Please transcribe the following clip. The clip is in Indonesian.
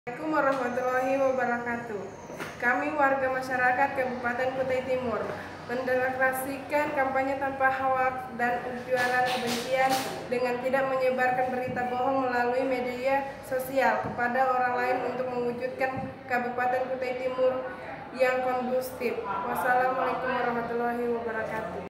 Assalamualaikum warahmatullahi wabarakatuh. Kami warga masyarakat Kabupaten Kutai Timur mendeklarasikan kampanye tanpa hoaks dan ujaran kebencian dengan tidak menyebarkan berita bohong melalui media sosial kepada orang lain untuk mewujudkan Kabupaten Kutai Timur yang kondusif. Wassalamualaikum warahmatullahi wabarakatuh.